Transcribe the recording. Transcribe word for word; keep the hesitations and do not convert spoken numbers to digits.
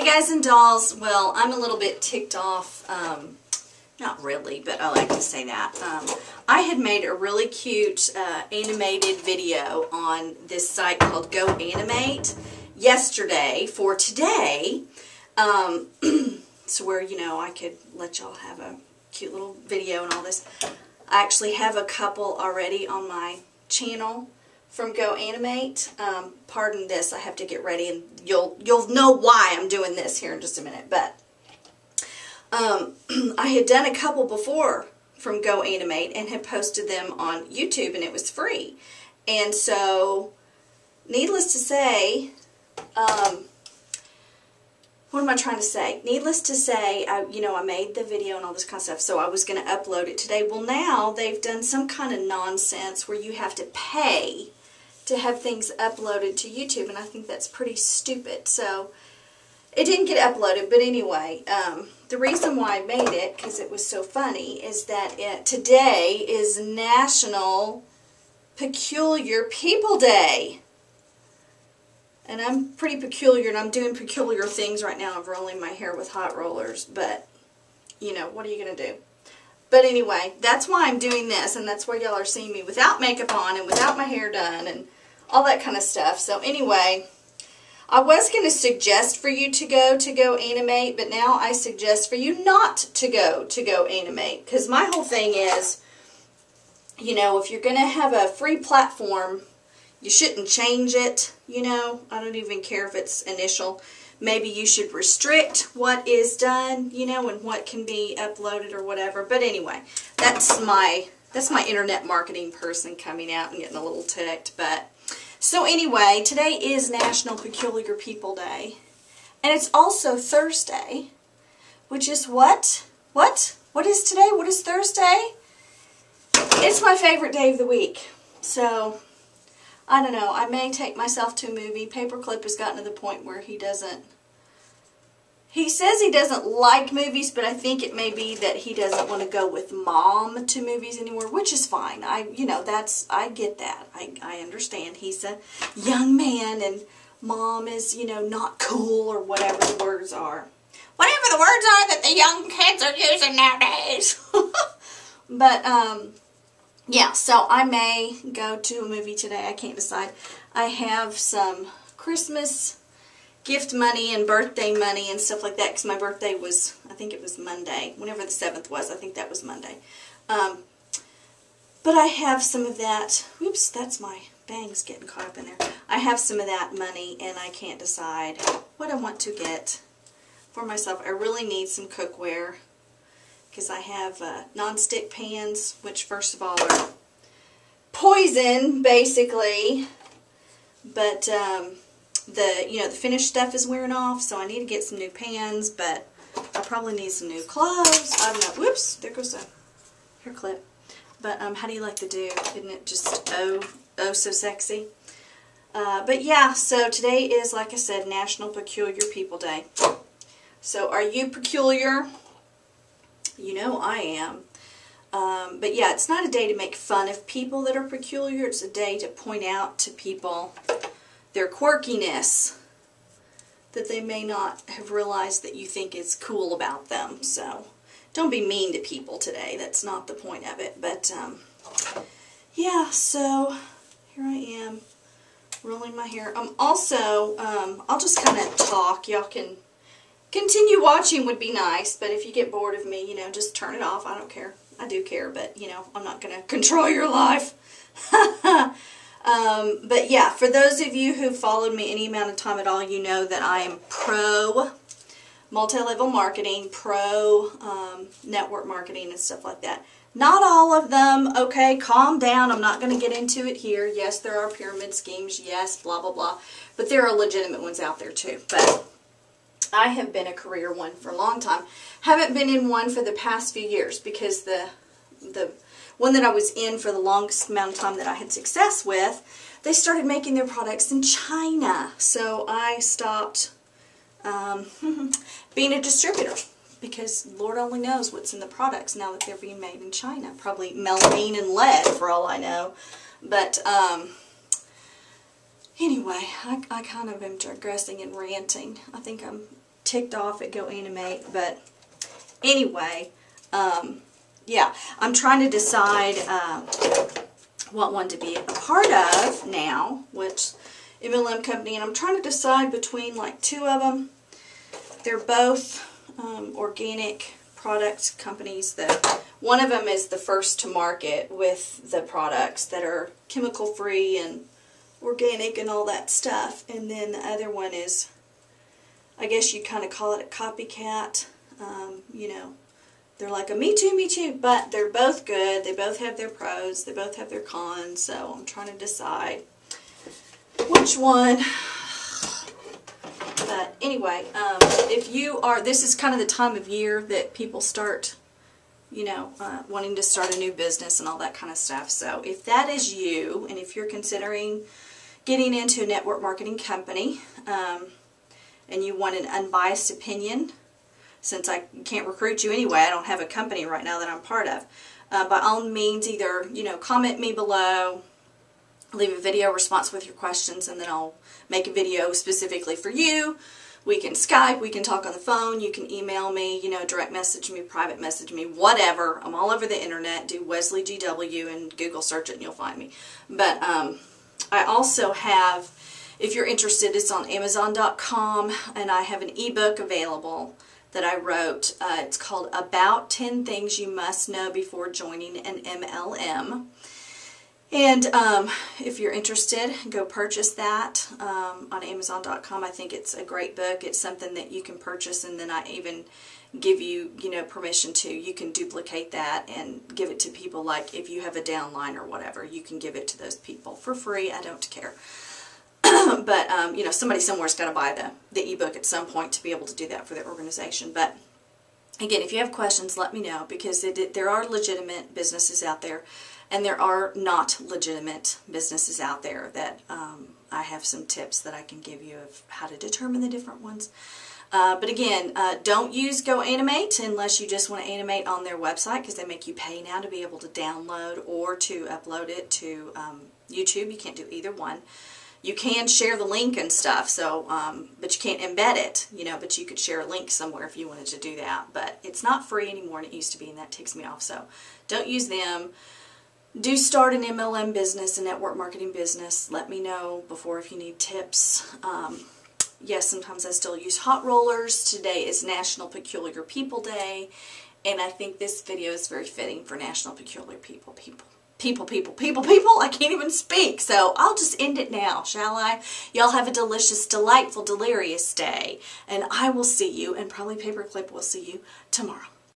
guys and dolls, well, I'm a little bit ticked off, um, not really, but I like to say that. Um, I had made a really cute uh, animated video on this site called Go Animate yesterday for today, um, so where, you know, I could let y'all have a cute little video and all this. I actually have a couple already on my channel from Go Animate. Um, pardon this, I have to get ready, and you'll you'll know why I'm doing this here in just a minute. But um, I had done a couple before from Go Animate and had posted them on YouTube, and it was free. And so, needless to say, um, what am I trying to say? Needless to say, I, you know, I made the video and all this kind of stuff, so I was going to upload it today. Well, now they've done some kind of nonsense where you have to pay to have things uploaded to YouTube, and I think that's pretty stupid. So it didn't get uploaded, but anyway, um, the reason why I made it, because it was so funny, is that it, today is National Peculiar People Day. And I'm pretty peculiar, and I'm doing peculiar things right now. I'm rolling my hair with hot rollers, but, you know, what are you going to do? But anyway, that's why I'm doing this, and that's why y'all are seeing me without makeup on and without my hair done and all that kind of stuff. So anyway, I was going to suggest for you to go to Go Animate, but now I suggest for you not to go to Go Animate, because my whole thing is, you know, if you're going to have a free platform, you shouldn't change it, you know. I don't even care if it's initial. Maybe you should restrict what is done, you know, and what can be uploaded or whatever. But anyway, that's my that's my internet marketing person coming out and getting a little ticked. But so anyway, today is National Peculiar People Day, and it's also Thursday, which is what? What? What is today? What is Thursday? It's my favorite day of the week. So I don't know, I may take myself to a movie. Paperclip has gotten to the point where he doesn't, he says he doesn't like movies, but I think it may be that he doesn't want to go with Mom to movies anymore, which is fine. I, you know, that's, I get that. I, I understand. He's a young man, and Mom is, you know, not cool, or whatever the words are. Whatever the words are that the young kids are using nowadays. But, um... yeah, so I may go to a movie today. I can't decide. I have some Christmas gift money and birthday money and stuff like that, because my birthday was, I think it was Monday. Whenever the seventh was, I think that was Monday. Um, but I have some of that. Whoops, that's my bangs getting caught up in there. I have some of that money, and I can't decide what I want to get for myself. I really need some cookware, because I have uh, non-stick pans, which first of all are poison, basically. But um, the you know the finished stuff is wearing off, so I need to get some new pans. But I probably need some new cloves. I don't know. Whoops! There goes a hair clip. But um, how do you like the do? Isn't it just oh oh so sexy? Uh, but yeah, so today is, like I said, National Peculiar People Day. So are you peculiar? You know I am. Um, but yeah, it's not a day to make fun of people that are peculiar. It's a day to point out to people their quirkiness that they may not have realized that you think is cool about them. So don't be mean to people today. That's not the point of it. But um, yeah, so here I am rolling my hair. Um, also, um, I'll just kind of talk. Y'all can continue watching would be nice, but if you get bored of me, you know, just turn it off. I don't care. I do care, but, you know, I'm not going to control your life. um, but, yeah, for those of you who followed me any amount of time at all, you know that I am pro multi-level marketing, pro um, network marketing and stuff like that. Not all of them, okay? Calm down. I'm not going to get into it here. Yes, there are pyramid schemes. Yes, blah, blah, blah. But there are legitimate ones out there, too. But I have been a career one for a long time. Haven't been in one for the past few years, because the the one that I was in for the longest amount of time that I had success with, they started making their products in China. So I stopped um, being a distributor, because Lord only knows what's in the products now that they're being made in China. Probably melamine and lead, for all I know. But um, anyway, I, I kind of am digressing and ranting. I think I'm ticked off at Go Animate, but anyway, um, yeah, I'm trying to decide uh, what one to be a part of now, which M L M company, and I'm trying to decide between like two of them. They're both um, organic product companies. That one of them is the first to market with the products that are chemical free and organic and all that stuff, and then the other one is, I guess you kind of call it a copycat. Um, you know, they're like a me too, me too, but they're both good. They both have their pros. They both have their cons. So I'm trying to decide which one. But anyway, um, if you are, this is kind of the time of year that people start, you know, uh, wanting to start a new business and all that kind of stuff. So if that is you, and if you're considering getting into a network marketing company, um, and you want an unbiased opinion, since I can't recruit you anyway, I don't have a company right now that I'm part of, uh, by all means, either, you know, comment me below, leave a video response with your questions, and then I'll make a video specifically for you. We can Skype, we can talk on the phone, you can email me, you know, direct message me, private message me, whatever. I'm all over the internet. Do Wesley G W and Google search it and you'll find me. But um, I also have, if you're interested, it's on Amazon dot com, and I have an ebook available that I wrote. Uh, it's called About ten Things You Must Know Before Joining an M L M. And um, if you're interested, go purchase that um, on Amazon dot com. I think it's a great book. It's something that you can purchase, and then I even give you, you know, permission to. You can duplicate that and give it to people. Like if you have a downline or whatever, you can give it to those people for free. I don't care. But, um, you know, somebody somewhere's got to buy the, the ebook at some point to be able to do that for their organization. But, again, if you have questions, let me know, because it, it, there are legitimate businesses out there, and there are not legitimate businesses out there that um, I have some tips that I can give you of how to determine the different ones. Uh, but, again, uh, don't use Go Animate unless you just want to animate on their website, because they make you pay now to be able to download or to upload it to um, YouTube. You can't do either one. You can share the link and stuff, so um, but you can't embed it, you know, but you could share a link somewhere if you wanted to do that. But it's not free anymore, and it used to be, and that takes me off. So don't use them. Do start an M L M business, a network marketing business. Let me know before if you need tips. Um, yes, sometimes I still use hot rollers. Today is National Peculiar People Day, and I think this video is very fitting for National Peculiar People People. People, people, people, people, I can't even speak. So I'll just end it now, shall I? Y'all have a delicious, delightful, delirious day. And I will see you, and probably Paperclip will see you tomorrow.